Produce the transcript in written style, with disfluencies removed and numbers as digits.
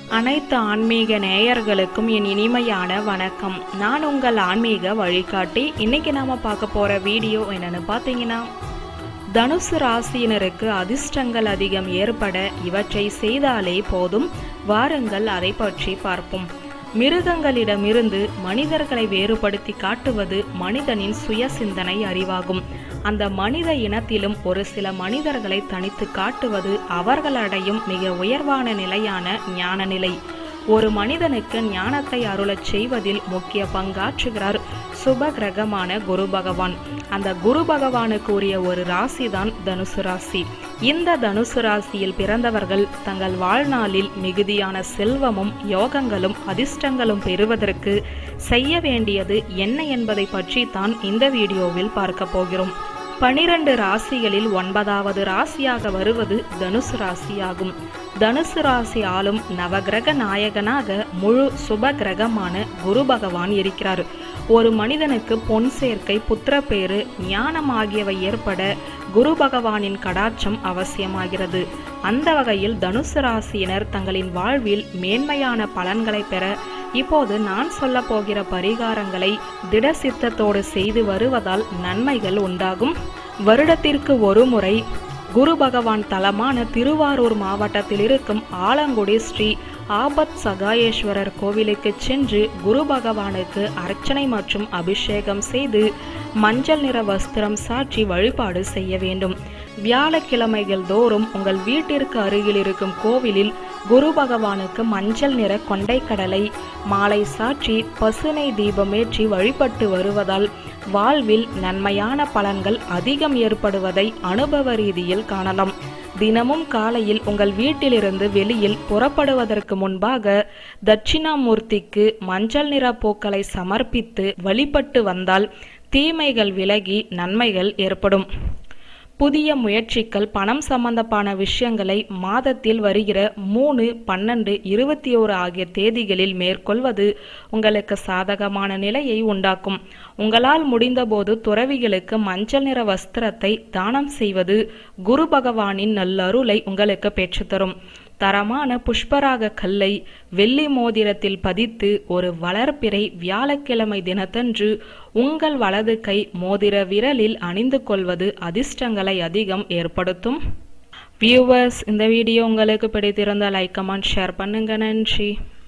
அனைத்து ஆன்மீக நேயர்களுக்கும் என் இனிமையான வணக்கம். நான் உங்கள் ஆன்மீக வழிகாட்டி. இன்னைக்கு நாம பார்க்க போற வீடியோ என்னன்னு பார்த்தீங்கன்னா, தனுசு ராசியினருக்கு அதிர்ஷ்டங்கள் அதிகம் ஏற்பட இவற்றை செய்தாலே போதும். வாருங்கள் அதை பற்றி பார்ப்போம். மிருகங்களிடமிருந்து மனிதர்களை வேறுபடுத்தி காட்டுவது மனிதனின் சுய சிந்தனை அறிவாகும். அந்த மனித இனத்திலும் ஒரு சில மனிதர்களை தனித்து காட்டுவது அவர்கள் அடையும் மிக உயர்வான நிலையான ஞான நிலை. ஒரு மனிதனுக்கு ஞானத்தை அருளச் செய்வதில் முக்கிய பங்காற்றுகிறார் சுப கிரகமான குரு பகவான். அந்த குரு பகவானுக்கு உரிய ஒரு ராசி தான் தனுசு ராசி. இந்த தனுசு ராசியில் பிறந்தவர்கள் தங்கள் வாழ்நாளில் மிகுதியான செல்வமும் யோகங்களும் அதிர்ஷ்டங்களும் பெறுவதற்கு செய்ய வேண்டியது என்ன என்பதை பற்றி தான் இந்த வீடியோவில் பார்க்க போகிறோம். 12 ராசிகளில் 9வது ராசியாக வருவது தனுசு ராசியாகும். தனுசு ராசி ஆளும் நவகிரக நாயகனாக முழு சுப கிரகமான குரு பகவான் இருக்கிறார். ஒரு மனிதனுக்கு பொன் சேர்க்கை, புத்திரப்பேறு, ஞானம் ஆகியவை ஏற்பட குரு பகவானின் கடாட்சம் அவசியமாகிறது. அந்த வகையில் தனுசு ராசியினர் தங்களின் வாழ்வில் மேன்மையான பலன்களை பெற இப்போது நான் சொல்ல போகிற பரிகாரங்களை திட சித்தத்தோடு செய்து வருவதால் நன்மைகள் உண்டாகும். வருடத்திற்கு ஒரு முறை குரு பகவான் தலமான திருவாரூர் மாவட்டத்தில் இருக்கும் ஆலங்குடி ஸ்ரீ ஆபத் சகாயேஸ்வரர் கோவிலுக்கு சென்று குரு பகவானுக்கு அர்ச்சனை மற்றும் அபிஷேகம் செய்து மஞ்சள் நிற வஸ்திரம் சாற்றி வழிபாடு செய்ய வேண்டும். வியாழக்கிழமைகள் தோறும் உங்கள் வீட்டிற்கு அருகில் இருக்கும் கோவிலில் குரு பகவானுக்கு மஞ்சள் நிற கொண்டைக்கடலை மாலை சாற்றி பசுனை தீபமேற்றி வழிபட்டு வருவதால் வாழ்வில் நன்மையான பலன்கள் அதிகம் ஏற்படுவதை அனுபவ ரீதியில் காணலாம். தினமும் காலையில் உங்கள் வீட்டிலிருந்து வெளியில் புறப்படுவதற்கு முன்பாக தட்சிணாமூர்த்திக்கு மஞ்சள் நிற பூக்களை சமர்ப்பித்து வழிபட்டு வந்தால் தீமைகள் விலகி நன்மைகள் ஏற்படும். புதிய முயற்சிகள், பணம் சம்பந்தமான விஷயங்களை மாதத்தில் வருகிற 3, 12, 21 ஆகிய தேதிகளில் மேற்கொள்வது உங்களுக்கு சாதகமான நிலையை உண்டாக்கும். உங்களால் முடிந்தபோது துறவிகளுக்கு மஞ்சள் நிற வஸ்திரத்தை தானம் செய்வது குரு பகவானின் நல்லருளை உங்களுக்கு பெற்றுத்தரும். தரமான புஷ்பராக கல்லை வெள்ளி மோதிரத்தில் பதித்து ஒரு வளர்பிறை வியாழக்கிழமை தினத்தன்று உங்கள் வலது கை மோதிர விரலில் அணிந்து கொள்வது அதிர்ஷ்டங்களை அதிகம் ஏற்படுத்தும். வியூவர்ஸ், இந்த வீடியோ உங்களுக்கு பிடித்திருந்தால் லைக், கமெண்ட், ஷேர் பண்ணுங்க. நன்றி.